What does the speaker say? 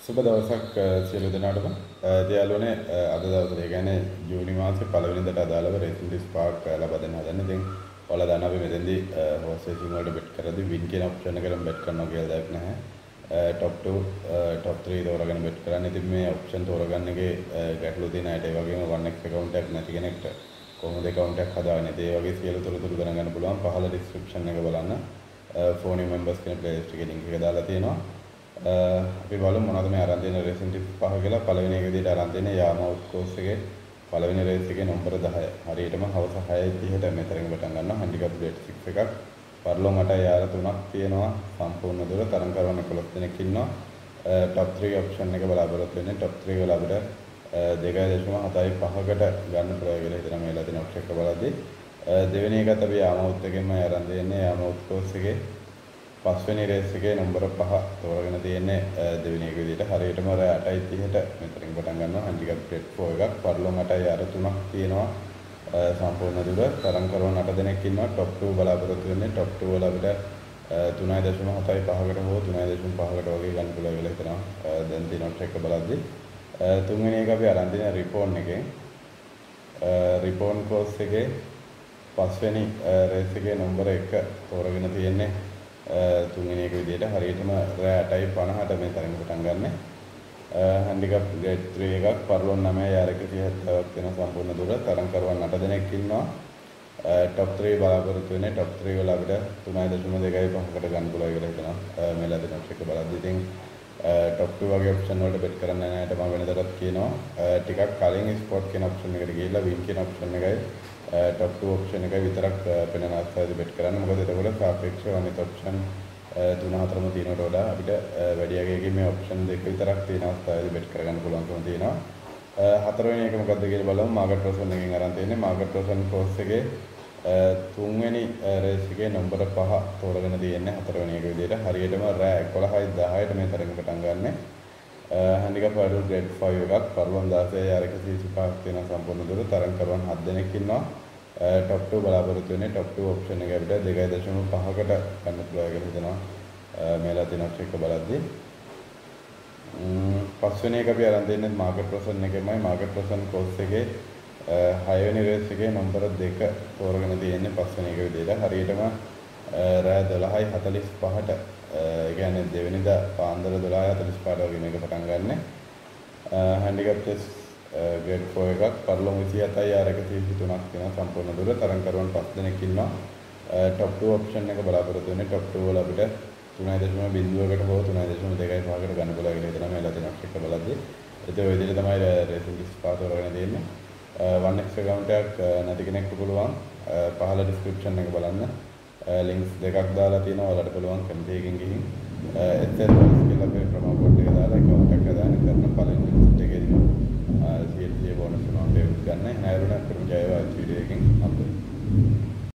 සුබ දවසක් සියලු දෙනාටම. දයාලුවනේ අද දවසේ ඒ කියන්නේ ජූනි මාසේ පළවෙනිදාට අදාළව රේසින් ස්පාර්ක් ලබා දෙන්න හදන්නේ. ඉතින් ඔයාලා දන්නා අපි මෙතෙන්දී හෝස් රේසින් වලට බෙට් කරද්දී වින් කියන ඔප්ෂන් එකෙන් බෙට් කරනවා කියලා දෙයක් නැහැ. টপ 2 টপ 3 තෝරගෙන බෙට් කරන්නේ. ඉතින් මේ ඔප්ෂන් තෝරගන්න එකේ ගැටලු තියෙන අයට ඒ වගේම 1x account එකක් නැති කෙනෙක්ට කොහොමද account එකක් හදාගන්නේ? ඒ වගේ සියලු තොරතුරු දැනගන්න පුළුවන්. පහළ description එක බලන්න. phone members කියන playlist එකේ link එක දාලා තියෙනවා. අපි බලමු මොනවද මේ අරන් දෙන රේසින් ටිප් පහ කියලා. පළවෙනි එක විදිහට අරන් දෙන්නේ යාම අවුට් කෝස් එකේ පළවෙනි රේස් එකේ නම්බර 10. හරියටම හවස 6:30ට මෙතනින් පටන් ගන්නවා. handicap rate 6 එකක්. පර්ලෝ මට යාර 3ක් තියෙනවා. සම්පූර්ණ දුර තරම් කරවන්න 11 දෙනෙක් ඉන්නවා. top 3 option එක බලාපොරොත්තු වෙන්නේ. top 3 වල අපිට 2.75කට ගන්න පුළුවන් කියලා හිතන මේ ලදින ඔප්ෂන් එක බලද්දී දෙවෙනි එකත් අපි යාම අවුට් එකෙන්ම අරන් දෙන්නේ. යාම අවුට් කෝස් එකේ පස්වෙනි රේස් එකේ නම්බර 5 තෝරගෙන තියෙන්නේ දෙවෙනි එක විදිහට. හරියටම 8:30ට මෙතනින් පටන් ගන්නවා. handicap rate 4 එකක්. පර්ලෝ මට යාර 3ක් තියෙනවා. සම්පූර්ණ දුර තරම් කරන 8 දෙනෙක් ඉන්නවා. top 2 බලාපොරොත්තු වෙන්නේ. top 2 වල අපිට 3.75කට හෝ 3.5කට වගේ ගන්න පුළුවන් කියලා හිතනවා. දැන් තියෙන ඔප්ෂන් එක බලද්දී තුන්වෙනි එක අපි අරන් තියෙන රිපෝන් එකෙන් රිපෝන් කෝස් එකේ පස්වෙනි රේස් එකේ නම්බර 1 තෝරගෙන තියෙන්නේ තුන්වෙනි එක විදිහට. හරියටම 8:50ට මේ තරඟ පටන් ගන්න. handicap grade 3 එකක්. පර්ලෝ 9 යාර 170ක් වෙන සම්පූර්ණ දුර තරඟ කරවන් 8 දෙනෙක් ඉන්නවා. top 3 බලාපොරොත්තු වෙන්නේ. top 3 වල අපිට 3.25කට ගන්න පුළුවන් කියලා හිතනවා. මේ ලැබෙන ඔප්ෂන් එක බලද්දී ඉතින් top 2 වගේ ඔප්ෂන් වලට බෙට් කරන්න නැහැට මම වෙනදටත් කියනවා. ටිකක් කලින් ස්පොට් කියන ඔප්ෂන් එකට ගිහිල්ලා වින් කියන ඔප්ෂන් එකයි top 2 ඔප්ෂන් එකයි විතරක් පෙනෙන අවස්ථාවේදී බෙට් කරන්න. මොකද එතකොට සාපේක්ෂව අනිත් ඔප්ෂන් 3-4ම තියෙනවට වඩා අපිට වැඩි යකකින් මේ ඔප්ෂන් දෙක විතරක් තියෙන අවස්ථාවේදී බෙට් කරගන්න පුළුවන්කම තියෙනවා. හතරවෙනි එක මොකද්ද කියලා බලමු. මාගට් රොසන් එකෙන් අරන් තියෙන්නේ. මාගට් රොසන් කෝස් එකේ තුන්වෙනි රේස් එකේ නම්බර 5 තෝරගෙන තියෙන්නේ හතරවෙනි එක විදිහට. හරියටම 11:10ට මේ තරඟ පටන් ගන්න. handicap adult grade 5 එකක්. පර්ලෝ 16 යාර 135ක් තියෙන සම්පූර්ණ දුර තරඟ කරවන් 7 දෙනෙක් ඉන්නවා. top 2 බලාපොරොත්තු වෙන්නේ. top 2 ඔප්ෂන් එක අපිට 2.5කට ගන්න පුළුවන් කියලා හිතනවා. මේලා තියෙන ඔප්ෂන් එක බලද්දී පස්වෙනි එක අපි අරන් දෙන්නේ මාගට් රොසන් එකමයි. මාගට් රොසන් කෝස් එකේ 6වෙනි රේස් එකේ නම්බර 2 තෝරගෙන තියෙන්නේ පස්වෙනි එක විදිහට. හරියටම 12:45ට ඒ කියන්නේ දෙවෙනිදා පාන්දර 12:45ට වගේ මේක පටන් ගන්න. handicap test grade 4 එකක්. පර්ලෝ 27යි යාර 133ක් තියෙන සම්පූර්ණ දුර තරඟ කරවන් 5 දෙනෙක් ඉන්නවා. top 2 ඔප්ෂන් එක බලාපොරොත්තු වෙන්නේ. top 2 වල අපිට 3.0කට හෝ 3.25කට ගන්න පුළුවන් කියලා හිතනවා මේ ලදින ඔප්ෂන් එක බලද්දී. ඒත් ඔය විදිහට තමයි රේසින් ස්පාර්ක් තෝරගෙන තියෙන්නේ. 1x account එකක් නැති කෙනෙක්ට පුළුවන් පහළ description එක බලන්න. links දෙකක් දාලා තියෙනවා. ඔයාලට පුළුවන් කැමති එකකින් ගිහින් SL කියලා අපේ